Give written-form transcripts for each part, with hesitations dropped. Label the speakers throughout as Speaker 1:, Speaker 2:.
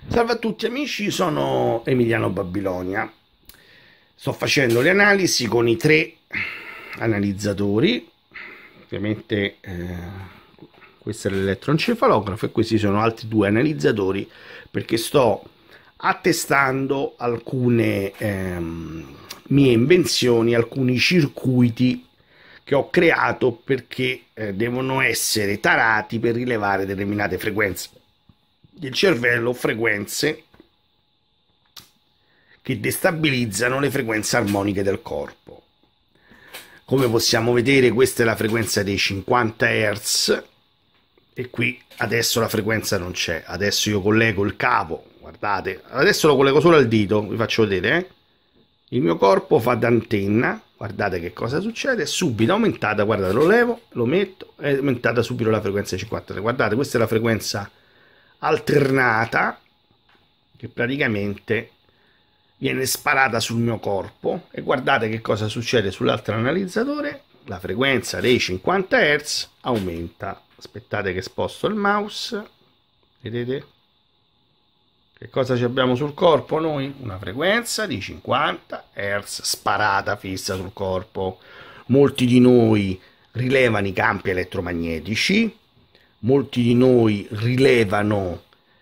Speaker 1: Salve a tutti amici, sono Emiliano Babilonia. Sto facendo le analisi con i tre analizzatori. Ovviamente questo è l'elettroencefalografo e questi sono altri due analizzatori perché sto attestando alcune mie invenzioni, alcuni circuiti che ho creato perché devono essere tarati per rilevare determinate frequenze del cervello, frequenze che destabilizzano le frequenze armoniche del corpo. Come possiamo vedere, questa è la frequenza dei 50 Hz e qui adesso la frequenza non c'è. Adesso io collego il capo, guardate, adesso lo collego solo al dito, vi faccio vedere, Il mio corpo fa da antenna, guardate che cosa succede, è subito aumentata, guardate, lo levo, lo metto, è aumentata subito la frequenza 53. Guardate, questa è la frequenza alternata che praticamente viene sparata sul mio corpo e guardate che cosa succede sull'altro analizzatore, la frequenza dei 50 Hz aumenta. Aspettate che sposto il mouse, vedete che cosa ci abbiamo sul corpo noi? Una frequenza di 50 Hz sparata fissa sul corpo. Molti di noi rilevano i campi elettromagnetici, molti di noi rilevano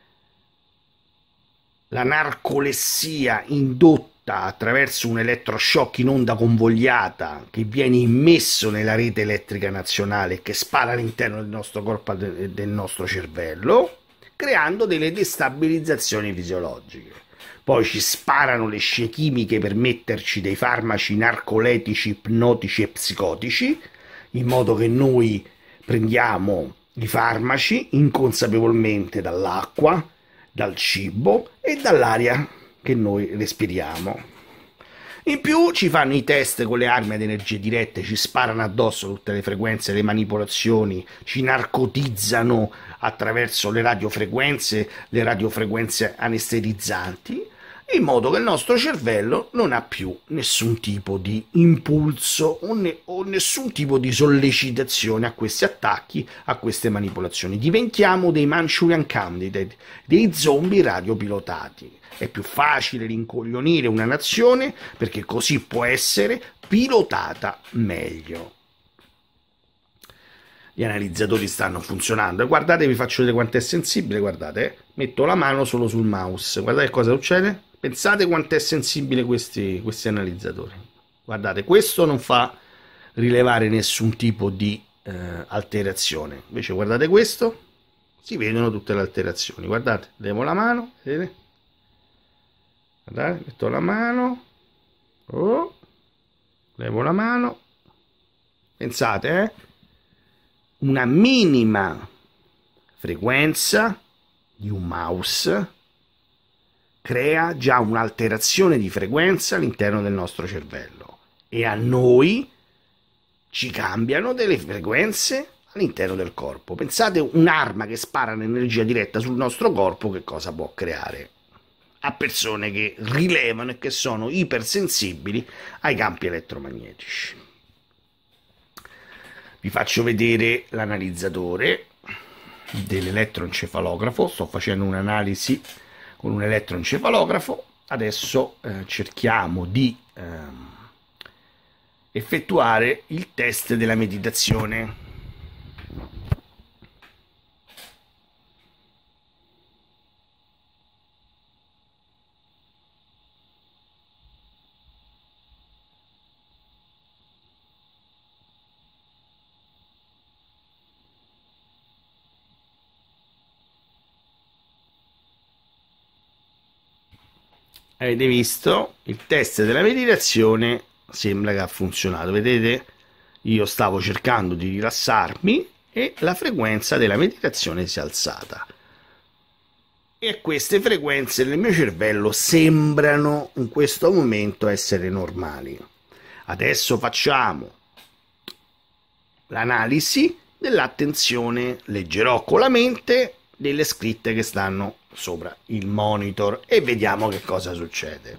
Speaker 1: la narcolessia indotta attraverso un elettroshock in onda convogliata che viene immesso nella rete elettrica nazionale e che spara all'interno del nostro corpo e del nostro cervello, creando delle destabilizzazioni fisiologiche. Poi ci sparano le scie chimiche per metterci dei farmaci narcoletici, ipnotici e psicotici, in modo che noi prendiamo i farmaci inconsapevolmente dall'acqua, dal cibo e dall'aria che noi respiriamo. In più ci fanno i test con le armi ad energie dirette, ci sparano addosso tutte le frequenze, le manipolazioni, ci narcotizzano attraverso le radiofrequenze anestetizzanti, in modo che il nostro cervello non ha più nessun tipo di impulso o nessun tipo di sollecitazione a questi attacchi, a queste manipolazioni. Diventiamo dei Manchurian Candidate, dei zombie radiopilotati. È più facile rincoglionire una nazione perché così può essere pilotata meglio. Gli analizzatori stanno funzionando e guardate, vi faccio vedere quanto è sensibile, guardate, metto la mano solo sul mouse, guardate cosa succede, pensate quanto è sensibile questi analizzatori, guardate, questo non fa rilevare nessun tipo di alterazione, invece guardate questo, si vedono tutte le alterazioni, guardate, levo la mano, vedete? Guardate, metto la mano, oh, levo la mano, pensate, una minima frequenza di un mouse crea già un'alterazione di frequenza all'interno del nostro cervello e a noi ci cambiano delle frequenze all'interno del corpo. Pensate un'arma che spara l'energia diretta sul nostro corpo, che cosa può creare a persone che rilevano e che sono ipersensibili ai campi elettromagnetici. Vi faccio vedere l'analizzatore dell'elettroencefalografo, sto facendo un'analisi con un elettroencefalografo, adesso cerchiamo di effettuare il test della meditazione. Avete visto? Il test della meditazione sembra che ha funzionato. Vedete? Io stavo cercando di rilassarmi e la frequenza della meditazione si è alzata. E queste frequenze nel mio cervello sembrano in questo momento essere normali. Adesso facciamo l'analisi dell'attenzione. Leggerò con la mente delle scritte che stanno sopra il monitor e vediamo che cosa succede.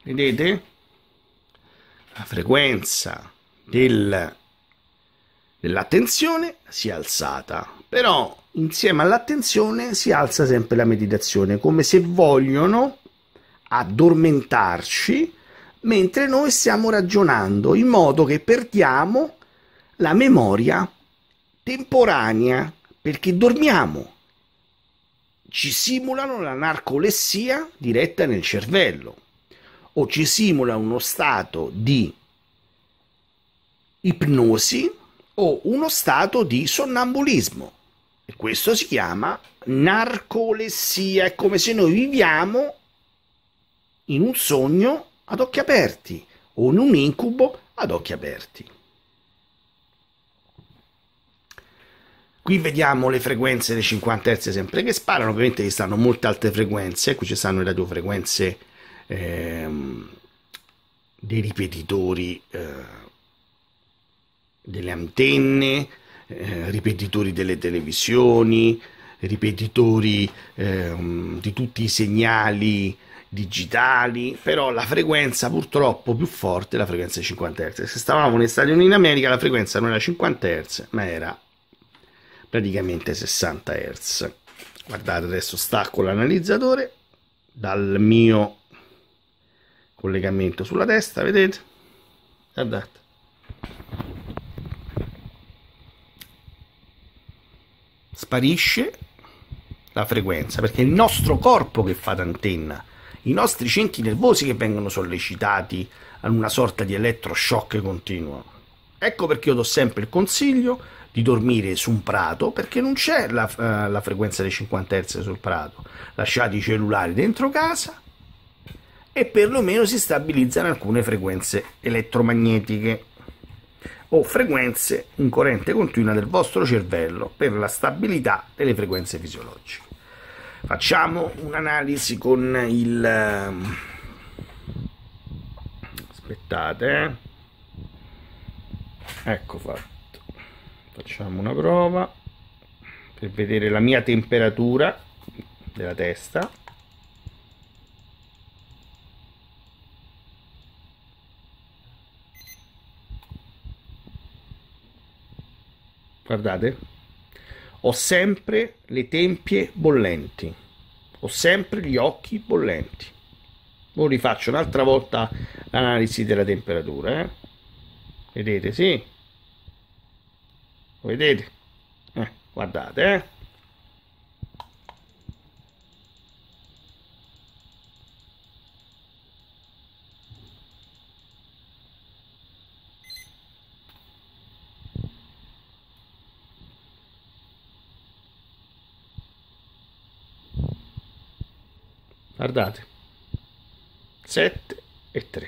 Speaker 1: Vedete? La frequenza dell'attenzione si è alzata, però insieme all'attenzione si alza sempre la meditazione, come se vogliono addormentarci mentre noi stiamo ragionando, in modo che perdiamo la memoria temporanea, perché dormiamo. Ci simulano la narcolessia diretta nel cervello, o ci simula uno stato di ipnosi o uno stato di sonnambulismo, e questo si chiama narcolessia. È come se noi viviamo in un sogno ad occhi aperti o in un incubo ad occhi aperti. Qui vediamo le frequenze dei 50 Hz sempre che sparano. Ovviamente ci stanno molte altre frequenze, qui ci stanno le radiofrequenze dei ripetitori delle antenne, ripetitori delle televisioni, ripetitori di tutti i segnali digitali, però la frequenza purtroppo più forte è la frequenza di 50 Hz. Se stavamo negli Stati Uniti d'America la frequenza non era 50 Hz, ma era praticamente 60 Hz. Guardate, adesso stacco l'analizzatore dal mio collegamento sulla testa, vedete? Guardate. Sparisce la frequenza, perché è il nostro corpo che fa d'antenna, i nostri centri nervosi che vengono sollecitati a una sorta di elettroshock continuo. Ecco perché io do sempre il consiglio di dormire su un prato, perché non c'è la frequenza dei 50 Hz sul prato. Lasciate i cellulari dentro casa e perlomeno si stabilizzano alcune frequenze elettromagnetiche o frequenze in corrente continua del vostro cervello per la stabilità delle frequenze fisiologiche. Facciamo un'analisi con il... aspettate, ecco fatto. Facciamo una prova per vedere la mia temperatura della testa. Guardate, ho sempre le tempie bollenti, ho sempre gli occhi bollenti. Ora rifaccio un'altra volta l'analisi della temperatura, vedete, sì? Vedete? Guardate, guardate, 7,3.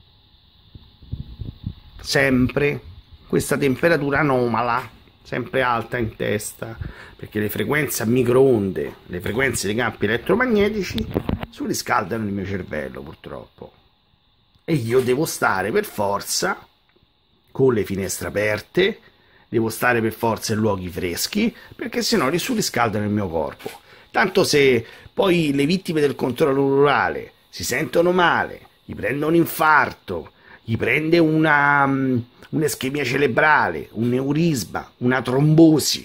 Speaker 1: Sempre questa temperatura anomala, sempre alta in testa, perché le frequenze a microonde, le frequenze dei campi elettromagnetici surriscaldano il mio cervello, purtroppo, e io devo stare per forza con le finestre aperte, devo stare per forza in luoghi freschi, perché sennò risurriscaldano il mio corpo. Tanto se poi le vittime del controllo rurale si sentono male, gli prende un infarto, gli prende un'ischemia cerebrale, un neurisma, una trombosi,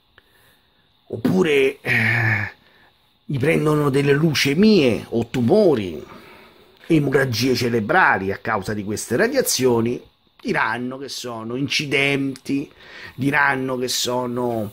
Speaker 1: oppure gli prendono delle leucemie o tumori, emorragie cerebrali a causa di queste radiazioni, diranno che sono incidenti, diranno che sono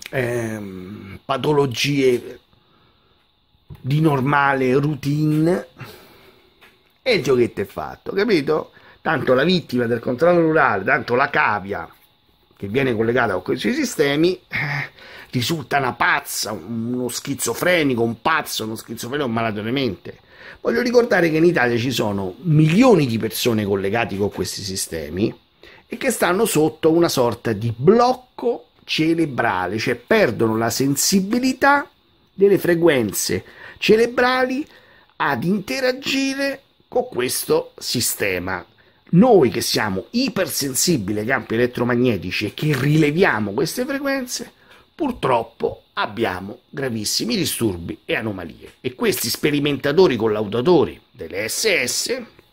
Speaker 1: patologie di normale routine, e il giochetto è fatto, capito? Tanto la vittima del controllo rurale, tanto la cavia che viene collegata con questi sistemi risulta una pazza, uno schizofrenico, un pazzo, uno schizofrenico, un malato di mente. Voglio ricordare che in Italia ci sono milioni di persone collegate con questi sistemi e che stanno sotto una sorta di blocco cerebrale, cioè perdono la sensibilità delle frequenze cerebrali ad interagire con questo sistema. Noi che siamo ipersensibili ai campi elettromagnetici e che rileviamo queste frequenze, purtroppo abbiamo gravissimi disturbi e anomalie, e questi sperimentatori collautatori delle SS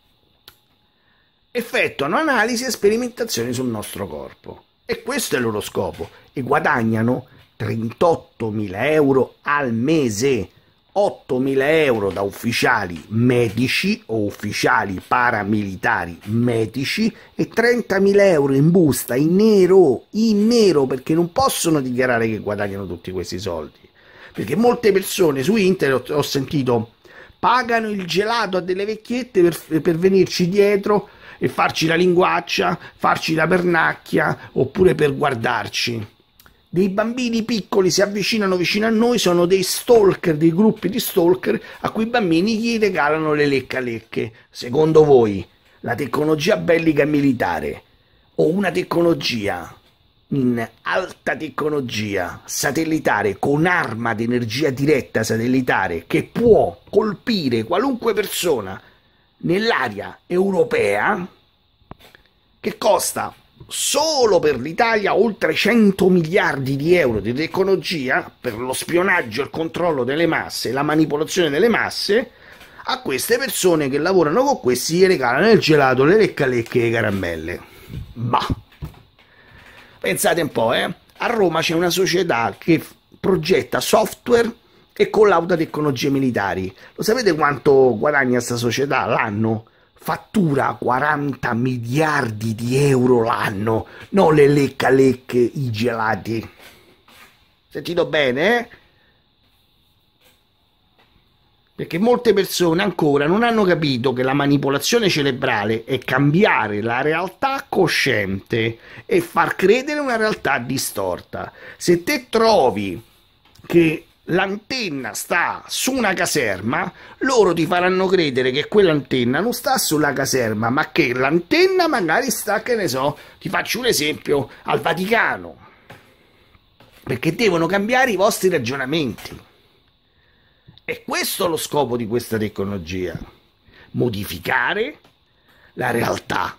Speaker 1: effettuano analisi e sperimentazioni sul nostro corpo. E questo è il loro scopo. E guadagnano 38.000 euro al mese, 8.000 euro da ufficiali medici o ufficiali paramilitari medici e 30.000 euro in busta, in nero, perché non possono dichiarare che guadagnano tutti questi soldi. Perché molte persone su internet, ho sentito, pagano il gelato a delle vecchiette per venirci dietro e farci la linguaccia, farci la pernacchia, oppure per guardarci. Dei bambini piccoli si avvicinano vicino a noi, sono dei stalker, dei gruppi di stalker a cui i bambini gli regalano le lecca-lecche. Secondo voi la tecnologia bellica e militare o una tecnologia in alta tecnologia satellitare con arma di energia diretta satellitare che può colpire qualunque persona nell'area europea, che costa solo per l'Italia oltre 100 miliardi di euro di tecnologia per lo spionaggio, il controllo delle masse, la manipolazione delle masse, a queste persone che lavorano con questi gli regalano il gelato, le lecca-lecche e le caramelle. Bah, pensate un po', a Roma c'è una società che progetta software e collauda tecnologie militari. Lo sapete quanto guadagna questa società l'anno? Fattura 40 miliardi di euro l'anno, non le lecca-lecche, i gelati. Sentito bene, Perché molte persone ancora non hanno capito che la manipolazione cerebrale è cambiare la realtà cosciente e far credere una realtà distorta. Se te trovi che l'antenna sta su una caserma, loro ti faranno credere che quell'antenna non sta sulla caserma, ma che l'antenna magari sta, che ne so, ti faccio un esempio, al Vaticano, perché devono cambiare i vostri ragionamenti. E questo è lo scopo di questa tecnologia: modificare la realtà,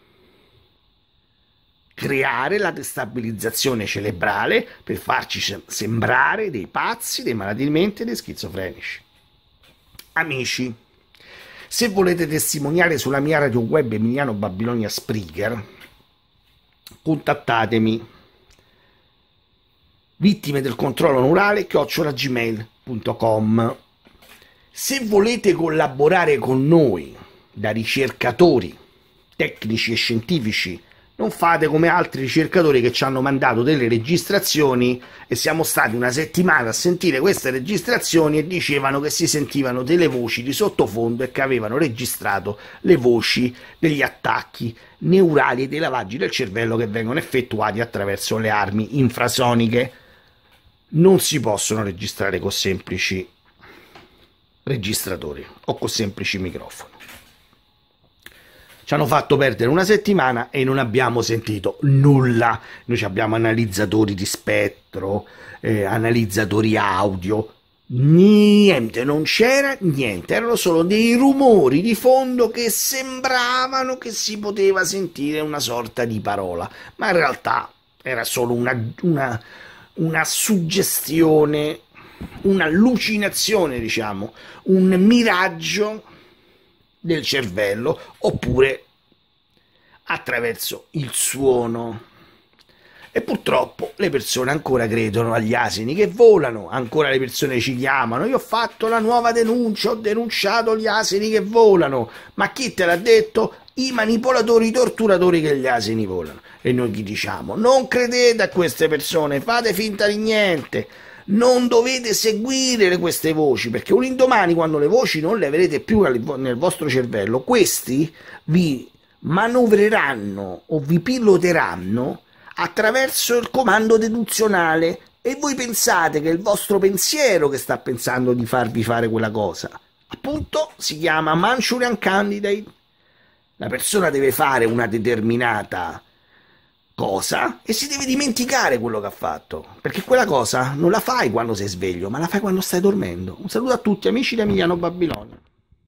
Speaker 1: creare la destabilizzazione cerebrale per farci sembrare dei pazzi, dei malati di mente, dei schizofrenici. Amici, se volete testimoniare sulla mia radio web Emiliano Babilonia Spreaker, contattatemi, vittime del controllo neurale @gmail.com. Se volete collaborare con noi da ricercatori tecnici e scientifici, non fate come altri ricercatori che ci hanno mandato delle registrazioni e siamo stati una settimana a sentire queste registrazioni e dicevano che si sentivano delle voci di sottofondo e che avevano registrato le voci degli attacchi neurali e dei lavaggi del cervello che vengono effettuati attraverso le armi infrasoniche. Non si possono registrare con semplici registratori o con semplici microfoni. Ci hanno fatto perdere una settimana e non abbiamo sentito nulla. Noi abbiamo analizzatori di spettro, analizzatori audio, niente, non c'era niente, erano solo dei rumori di fondo che sembravano che si poteva sentire una sorta di parola, ma in realtà era solo una suggestione, un'allucinazione, diciamo, un miraggio del cervello, oppure attraverso il suono. E purtroppo le persone ancora credono agli asini che volano, ancora le persone ci chiamano: io ho fatto la nuova denuncia, ho denunciato gli asini che volano. Ma chi te l'ha detto? I manipolatori, i torturatori, che gli asini volano. E noi gli diciamo: non credete a queste persone, fate finta di niente, non dovete seguire queste voci, perché un indomani, quando le voci non le avrete più nel vostro cervello, questi vi manovreranno o vi piloteranno attraverso il comando deduzionale, e voi pensate che è il vostro pensiero che sta pensando di farvi fare quella cosa. Appunto, si chiama Manchurian Candidate. La persona deve fare una determinata cosa e si deve dimenticare quello che ha fatto, perché quella cosa non la fai quando sei sveglio, ma la fai quando stai dormendo. Un saluto a tutti amici di Emiliano Babilonia.